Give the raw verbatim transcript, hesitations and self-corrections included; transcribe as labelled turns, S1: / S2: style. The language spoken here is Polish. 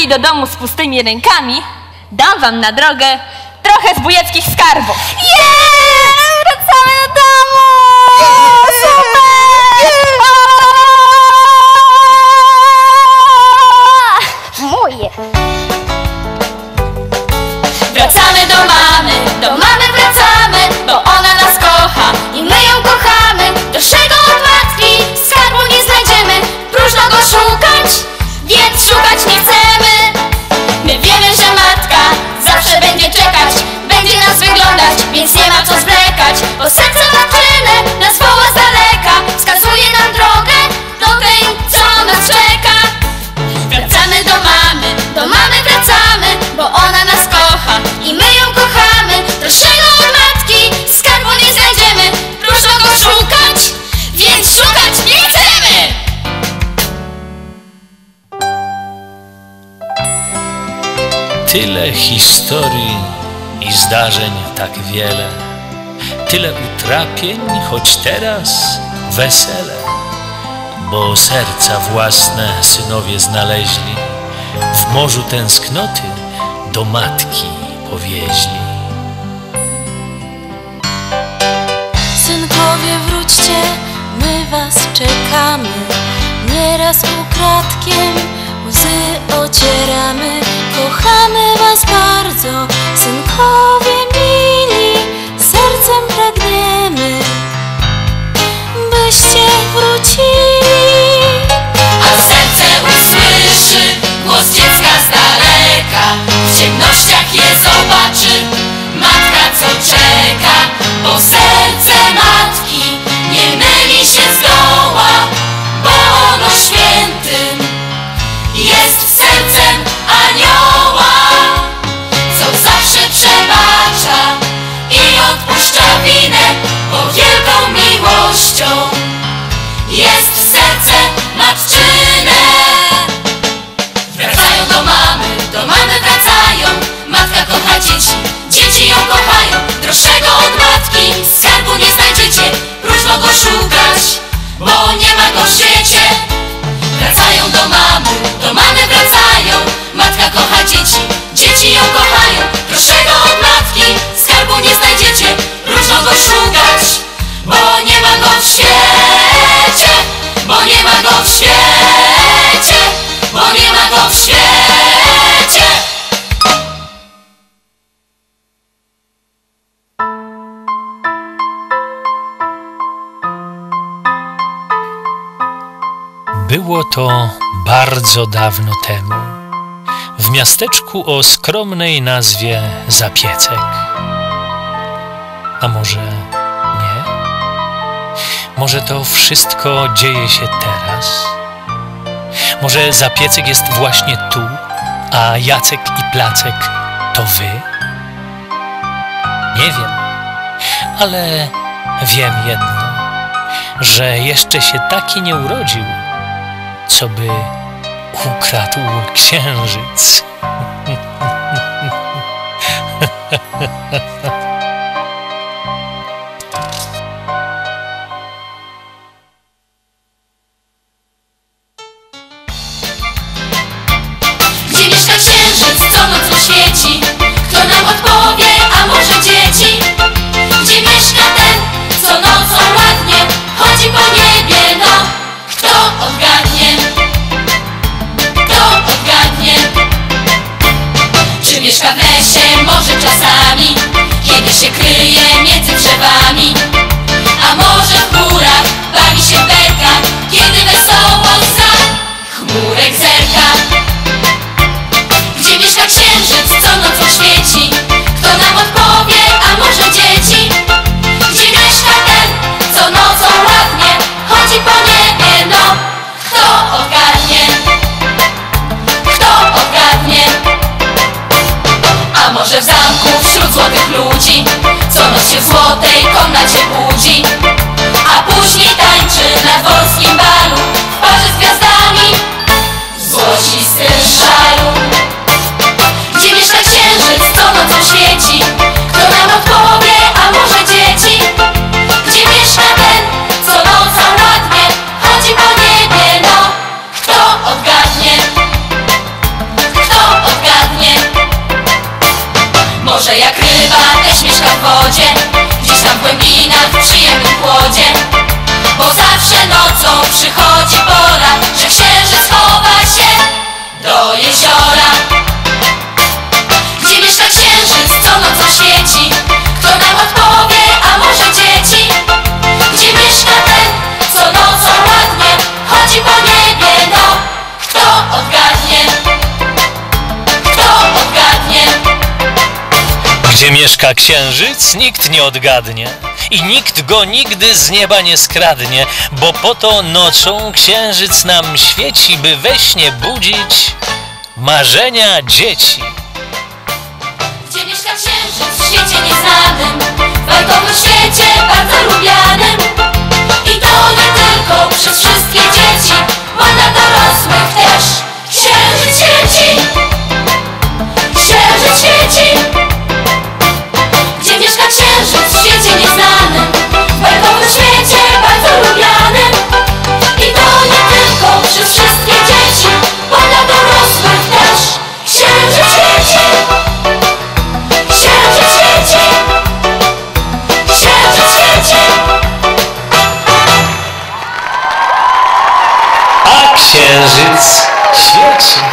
S1: wrócili do domu z pustymi rękami, dam wam na drogę trochę zbójeckich skarbów.
S2: Yeah! Wracamy do domu! Super! Moje!
S3: Wracamy do mamy, do mamy wracamy, bo ona nas kocha i my ją kochamy. Droższego od matki skarbu nie znajdziemy, próżno go szukać, więc szukać nie chcemy. My wiemy, że matka zawsze będzie czekać, będzie nas wyglądać, więc nie ma co zwlekać, bo serce matczyne nas woła z daleka, wskazuje nam drogę do tej, co nas czeka. Wracamy do mamy, do mamy wracamy, bo ona nas kocha i my ją kochamy. Droższego od matki skarbu nie znajdziemy, próżno go szukać, więc szukać nie chcemy.
S4: Tyle historii i zdarzeń tak wiele, tyle utrapień, choć teraz wesele, bo serca własne synowie znaleźli, w morzu tęsknoty do matki powieźli.
S5: Synkowie, wróćcie, my was czekamy, nieraz ukradkiem łzy ocieramy. Kochamy was bardzo, synkowie mili, sercem pragniemy, byście wrócili.
S3: A serce usłyszy głos dziecka z daleka, w ciemnościach je zobaczy matka, co czeka, bo serce matki nie myli się zdoła, bo ono świętym jest sercem anioła, co zawsze przebacza i odpuszcza winę, bo wielką miłością jest serce matczyne. Wracają do mamy, do mamy wracają, matka kocha dzieci, dzieci ją kochają. Droższego od matki skarbu nie znajdziecie, próżno go szukać, bo nie ma go w świecie. Wracają do mamy, do mamy wracają, matka kocha dzieci, dzieci ją kochają. Droższego od matki skarbu nie znajdziecie, próżno go szukać, bo nie ma go w świecie, bo nie ma go w świecie, bo nie ma go w świecie.
S4: Było to bardzo dawno temu, w miasteczku o skromnej nazwie Zapiecek. A może nie? Może to wszystko dzieje się teraz? Może Zapiecek jest właśnie tu, a Jacek i Placek to wy? Nie wiem, ale wiem jedno, że jeszcze się taki nie urodził, co by ukradł księżyc.
S3: Gdzie mieszka księżyc, co nocą świeci? Kto nam odpowie, a może dzieci? Gdzie mieszka ten, co nocą ładnie chodzi po niebie, no? Kto odgadnie? Kto odgadnie? Czy mieszka w lesie, może czasami, kiedy się kryje między drzewami? A może w górach bawi się berka, kiedy wesoło za chmurek zerka? Gdzie mieszka księżyc, co nocą świeci? Kto nam odpowie, a może dzieci? Gdzie mieszka ten, co nocą ładnie chodzi po niebie, no? Kto odgadnie? Kto odgadnie? A może w zamku wśród złotych ludzi, co noc się w złotej komnacie budzi, a później tańczy na dworskim balu w parze z gwiazdami w złocistym szalu? Gdzie mieszka księżyc, co nocą świeci? Kto nam odpowie, a może dzieci? Gdzie mieszka ten, co nocą ładnie chodzi po niebie, no? Kto odgadnie? Kto ryba też mieszka w wodzie, gdzieś tam w głębinach, w przyjemnym chłodzie. Bo zawsze nocą przychodzi pora, że księżyc chowa się do jeziora. Gdzie mieszka księżyc, co nocą świeci? Kto nam odpowie, a może dzieci? Gdzie mieszka ten, co nocą ładnie chodzi po niebie? No, kto odgadnie? Kto odgadnie?
S4: Gdzie mieszka księżyc, nikt nie odgadnie i nikt go nigdy z nieba nie skradnie, bo po to nocą księżyc nam świeci, by we śnie budzić marzenia dzieci.
S3: Gdzie mieszka księżyc w świecie nieznanym, w bajkowym świecie bardzo lubianym. I to nie tylko przez wszystkie dzieci, bo dla dorosłych też księżyc świeci. Księżyc świeci. Gdzie mieszka księżyc w świecie nieznanym, w bajkowym świecie bardzo lubianym. I to nie tylko przez wszystkie dzieci, bo dla dorosłych też księżyc świeci. Księżyc świeci. Księżyc świeci.
S4: A księżyc świeci.